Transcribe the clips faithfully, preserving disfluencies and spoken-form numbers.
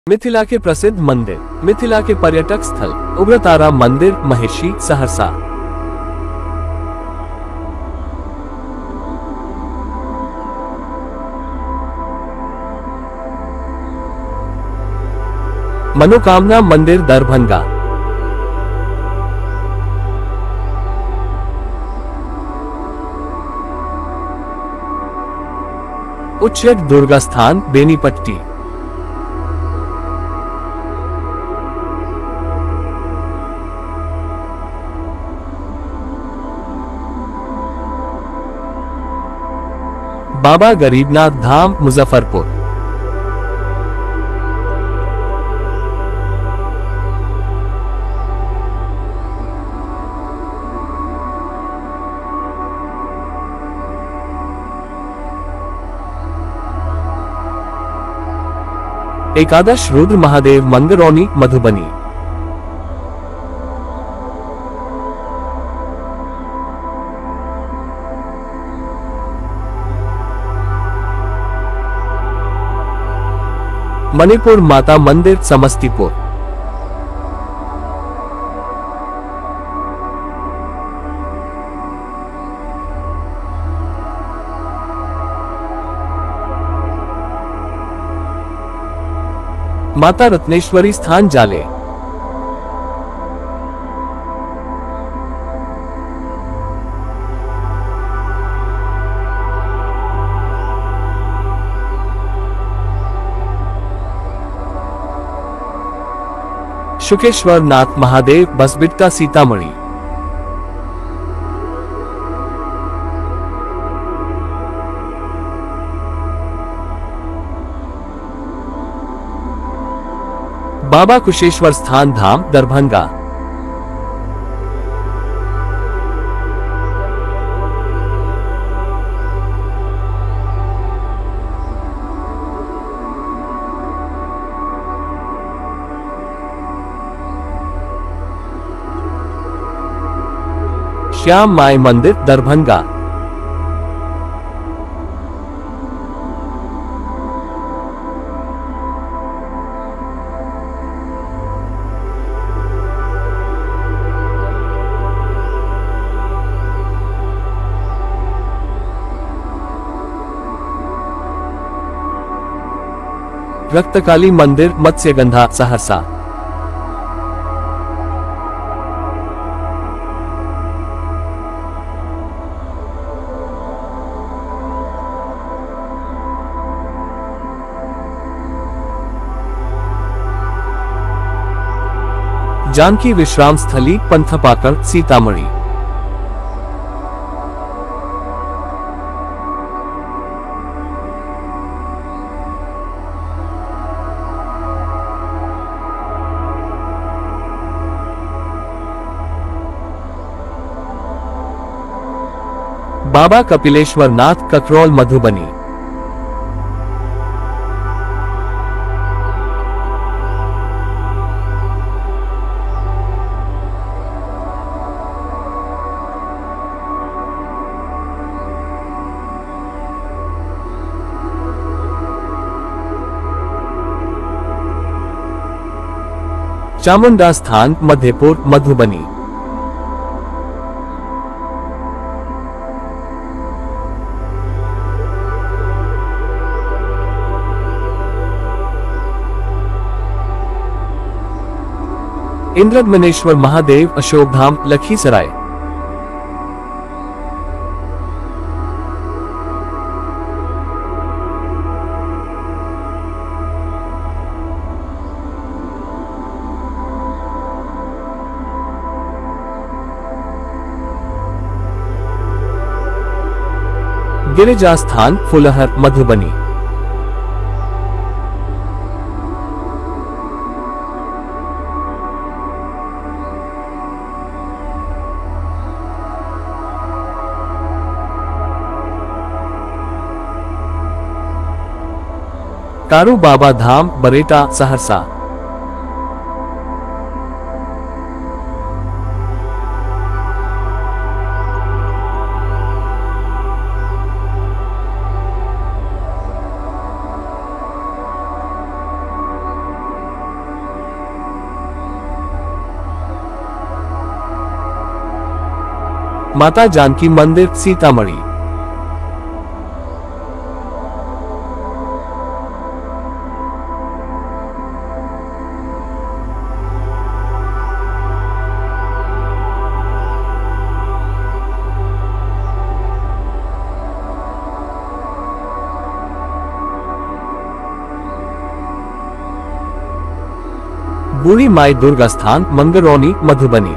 मिथिला के प्रसिद्ध मंदिर, मिथिला के पर्यटक स्थल उग्रतारा मंदिर, महेशी, सहरसा। मनोकामना मंदिर, दरभंगा। उच्चैठ दुर्गा स्थान, बेनीपट्टी। बाबा गरीबनाथ धाम, मुजफ्फरपुर। एकादश रुद्र महादेव मंदिरौनी, मधुबनी। मणिपुर माता मंदिर, समस्तीपुर। माता रत्नेश्वरी स्थान, जाले। शुकेश्वर नाथ महादेव, बसबिट्टा, सीतामढ़ी। बाबा कुशेश्वर स्थान धाम, दरभंगा। श्याम माई मंदिर, दरभंगा। रक्तकाली मंदिर, मत्स्यगंधा, सहरसा। जानकी विश्राम स्थली, पंथपाकड़, सीतामढ़ी। बाबा कपिलेश्वर नाथ, ककरौल, मधुबनी। चामुंडा स्थान, मध्यपुर, मधुबनी। इंद्रद्मनेश्वर महादेव, अशोकधाम, लखीसराय। गिरिजा स्थान, फुलहर, मधुबनी। कारू बाबा धाम, बरेटा, सहरसा। माता जानकी मंदिर सीतामढ़ी। बूढ़ी माई दुर्गा स्थान मंगरौनी मधुबनी।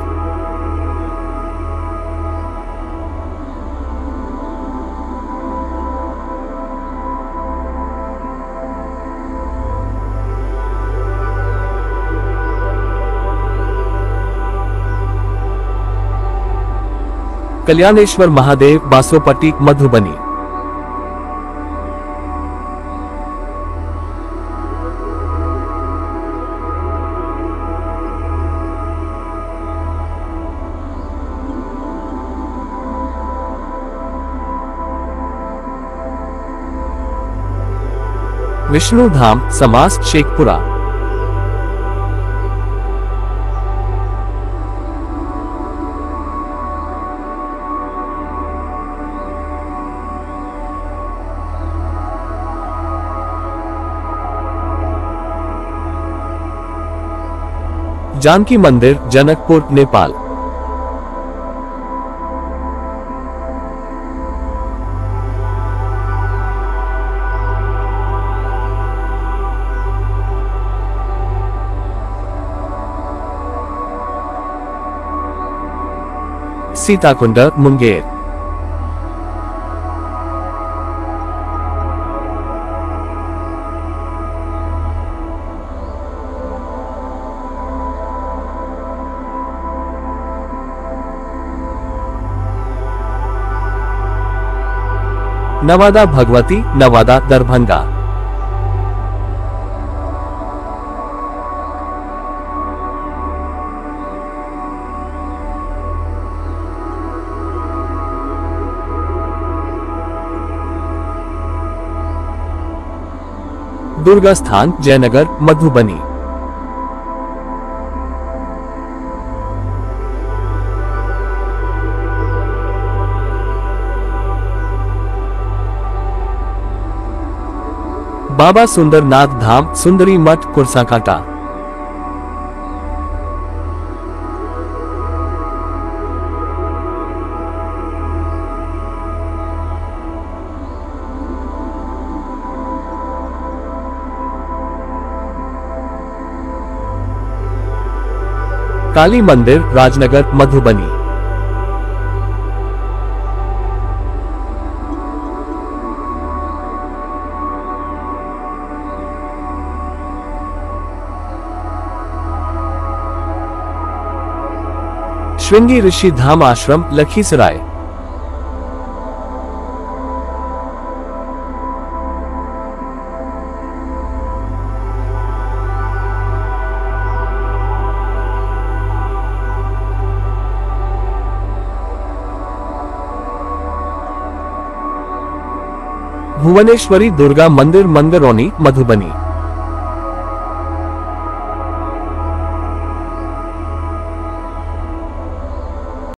कल्याणेश्वर महादेव बासोपट्टी मधुबनी। विष्णु धाम समास शेखपुरा। जानकी मंदिर जनकपुर नेपाल। सीताकुंड मुंगेर। नवादा भगवती नवादा दरभंगा। दुर्गा स्थान जयनगर मधुबनी। बाबा सुंदरनाथ धाम सुंदरी मठ कुरसाकांटा। काली मंदिर राजनगर मधुबनी। श्रृंगी ऋषि धाम आश्रम लखीसराय। भुवनेश्वरी दुर्गा मंदिर मंगरौनी मधुबनी।